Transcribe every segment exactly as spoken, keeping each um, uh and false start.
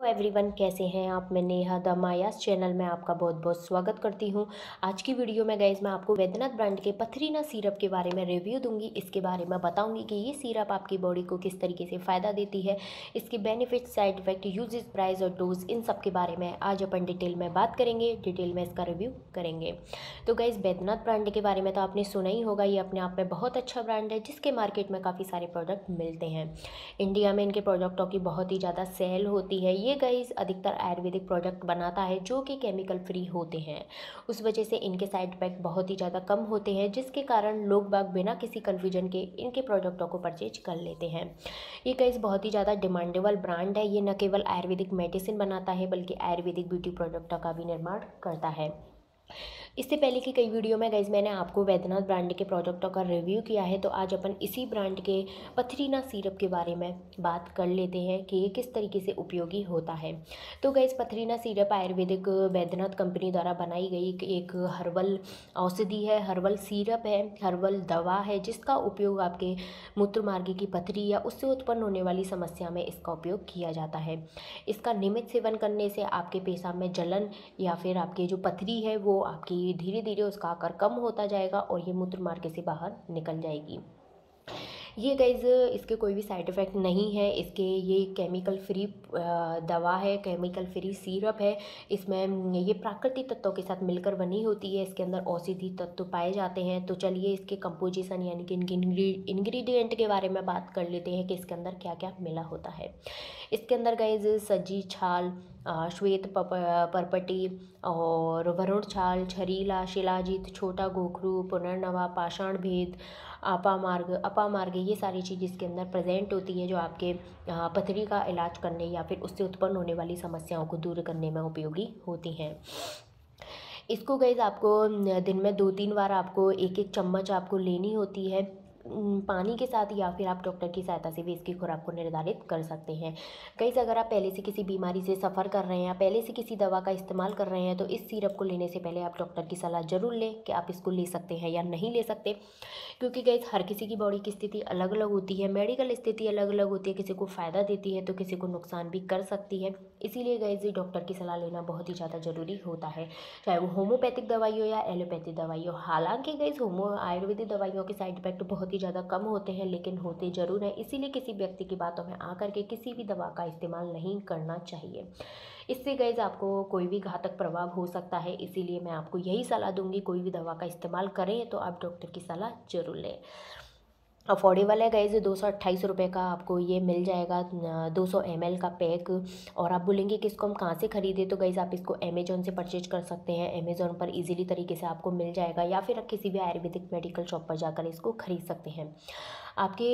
Everyone, कैसे हैं आप। मैं नेहा द मायास चैनल में आपका बहुत बहुत स्वागत करती हूं। आज की वीडियो में गाइज मैं आपको बैद्यनाथ ब्रांड के पथरीना सिरप के बारे में रिव्यू दूंगी। इसके बारे में बताऊंगी कि ये सिरप आपकी बॉडी को किस तरीके से फ़ायदा देती है, इसके benefit, side effect, uses, price और डोज, इन सब के बारे में आज अपन डिटेल में बात करेंगे, डिटेल में इसका रिव्यू करेंगे। तो गाइज बैद्यनाथ ब्रांड के बारे में तो आपने सुना ही होगा। ये अपने आप में बहुत अच्छा ब्रांड है जिसके मार्केट में काफ़ी सारे प्रोडक्ट मिलते हैं। इंडिया में इनके प्रोडक्टों की बहुत ही ज़्यादा सेल होती है। ये गाइस अधिकतर आयुर्वेदिक प्रोडक्ट बनाता है जो कि केमिकल फ्री होते हैं। उस वजह से इनके साइड इफेक्ट बहुत ही ज़्यादा कम होते हैं, जिसके कारण लोग बाग बिना किसी कन्फ्यूजन के इनके प्रोडक्टों को परचेज कर लेते हैं। ये गाइस बहुत ही ज़्यादा डिमांडेबल ब्रांड है। ये न केवल आयुर्वेदिक मेडिसिन बनाता है बल्कि आयुर्वेदिक ब्यूटी प्रोडक्टों का भी निर्माण करता है। इससे पहले की कई वीडियो में गाइज मैंने आपको बैद्यनाथ ब्रांड के प्रोडक्टों का रिव्यू किया है, तो आज अपन इसी ब्रांड के पथरीना सिरप के बारे में बात कर लेते हैं कि ये किस तरीके से उपयोगी होता है। तो गाइज पथरीना सिरप आयुर्वेदिक बैद्यनाथ कंपनी द्वारा बनाई गई एक हर्बल औषधि है, हर्बल सिरप है, हर्बल दवा है, जिसका उपयोग आपके मूत्र मार्ग की पथरी या उससे उत्पन्न होने वाली समस्या में इसका उपयोग किया जाता है। इसका नियमित सेवन करने से आपके पेशाब में जलन या फिर आपकी जो पथरी है वो आपकी धीरे धीरे उसका आकार कम होता जाएगा और ये मूत्र मार्ग से बाहर निकल जाएगी। ये गाइज इसके कोई भी साइड इफ़ेक्ट नहीं है। इसके ये केमिकल फ्री दवा है, केमिकल फ्री सिरप है। इसमें ये प्राकृतिक तत्वों के साथ मिलकर बनी होती है। इसके अंदर औषधि तत्व पाए जाते हैं। तो चलिए इसके कंपोजिशन यानी कि इनके इंग्रेडिएंट के बारे में बात कर लेते हैं कि इसके अंदर क्या क्या मिला होता है। इसके अंदर गाइज सज्जी छाल, श्वेत परपटी और वरुण छाल, छरीला, शिलाजीत, छोटा गोखरू, पुनर्नवा, पाषाण भेद, अपामार्ग अपामार्ग ये सारी चीज़ इसके अंदर प्रेजेंट होती है, जो आपके पथरी का इलाज करने या फिर उससे उत्पन्न होने वाली समस्याओं को दूर करने में उपयोगी होती हैं। इसको गाइस आपको दिन में दो तीन बार आपको एक एक चम्मच आपको लेनी होती है पानी के साथ, या फिर आप डॉक्टर की सहायता से भी इसकी खुराक को निर्धारित कर सकते हैं। गाइस अगर आप पहले से किसी बीमारी से सफ़र कर रहे हैं या पहले से किसी दवा का इस्तेमाल कर रहे हैं तो इस सिरप को लेने से पहले आप डॉक्टर की सलाह जरूर लें कि आप इसको ले सकते हैं या नहीं ले सकते, क्योंकि गाइस हर किसी की बॉडी की स्थिति अलग अलग होती है, मेडिकल स्थिति अलग अलग होती है। किसी को फ़ायदा देती है तो किसी को नुकसान भी कर सकती है। इसीलिए गाइस डॉक्टर की सलाह लेना बहुत ही ज़्यादा ज़रूरी होता है, चाहे वो होम्योपैथिक दवाई हो या एलोपैथिक दवाई हो। हालांकि गाइस होमो आयुर्वेदिक दवाइयों के साइड इफेक्ट बहुत ही ज़्यादा कम होते हैं, लेकिन होते ज़रूर हैं। इसीलिए किसी व्यक्ति की बातों में आकर के किसी भी दवा का इस्तेमाल नहीं करना चाहिए। इससे गाइस आपको कोई भी घातक प्रभाव हो सकता है। इसीलिए मैं आपको यही सलाह दूंगी, कोई भी दवा का इस्तेमाल करें तो आप डॉक्टर की सलाह जरूर लें। अफोर्डेबल है गाइज, दो सौ अट्ठाईस रुपये का आपको ये मिल जाएगा दो सौ एम एल का पैक। और आप बोलेंगे कि इसको हम कहाँ से खरीदें, तो गाइज आप इसको अमेजोन से परचेज कर सकते हैं। अमेजोन पर इजीली तरीके से आपको मिल जाएगा, या फिर आप किसी भी आयुर्वेदिक मेडिकल शॉप पर जाकर इसको खरीद सकते हैं। आपके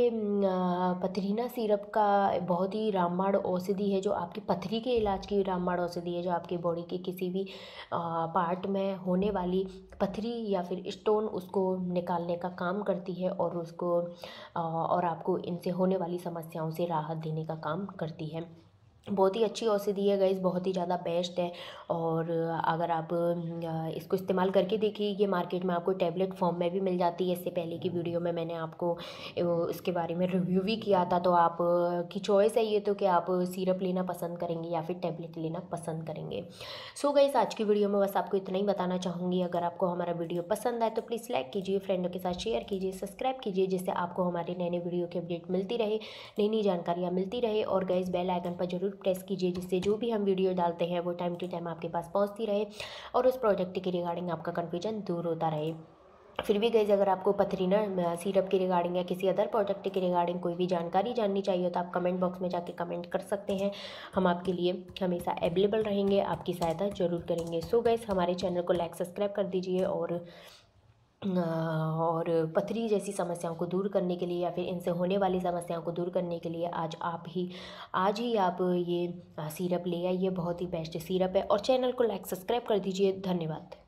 पथरीना सिरप का बहुत ही रामबाण औषधि है, जो आपकी पथरी के इलाज की रामबाण औषधि है, जो आपकी बॉडी के किसी भी पार्ट में होने वाली पथरी या फिर स्टोन उसको निकालने का काम करती है और उसको और आपको इनसे होने वाली समस्याओं से राहत देने का काम करती है। बहुत ही अच्छी औषधि है गाइस, बहुत ही ज़्यादा बेस्ट है। और अगर आप इसको इस्तेमाल करके देखिए, ये मार्केट में आपको टैबलेट फॉर्म में भी मिल जाती है। इससे पहले की वीडियो में मैंने आपको इसके बारे में रिव्यू भी किया था। तो आप की चॉइस है ये तो कि आप सिरप लेना पसंद करेंगे या फिर टैबलेट लेना पसंद करेंगे। सो गाइस आज की वीडियो में बस आपको इतना ही बताना चाहूँगी। अगर आपको हमारा वीडियो पसंद आए तो प्लीज़ लाइक कीजिए, फ्रेंडों के साथ शेयर कीजिए, सब्सक्राइब कीजिए, जिससे आपको हमारे नए नए वीडियो की अपडेट मिलती रहे, नई नई जानकारियाँ मिलती रहे। और गाइस बेल आइकन पर जरूर प्रेस कीजिए, जिससे जो भी हम वीडियो डालते हैं वो टाइम टू टाइम आपके पास पहुंचती रहे और उस प्रोडक्ट के रिगार्डिंग आपका कन्फ्यूजन दूर होता रहे। फिर भी गाइस अगर आपको पथरीना सिरप के रिगार्डिंग या किसी अदर प्रोडक्ट के रिगार्डिंग कोई भी जानकारी जाननी चाहिए तो आप कमेंट बॉक्स में जाके कमेंट कर सकते हैं। हम आपके लिए हमेशा अवेलेबल रहेंगे, आपकी सहायता जरूर करेंगे। सो गाइस हमारे चैनल को लाइक सब्सक्राइब कर दीजिए और और पथरी जैसी समस्याओं को दूर करने के लिए या फिर इनसे होने वाली समस्याओं को दूर करने के लिए आज आप ही आज ही आप ये सिरप ले आइए। बहुत ही बेस्ट सिरप है। और चैनल को लाइक सब्सक्राइब कर दीजिए। धन्यवाद।